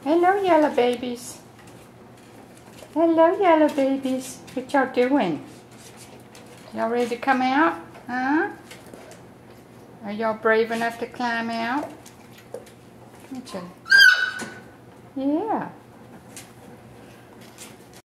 Hello, yellow babies. Hello, yellow babies. What y'all doing? Y'all ready to come out? Huh? Are y'all brave enough to climb out? Yeah.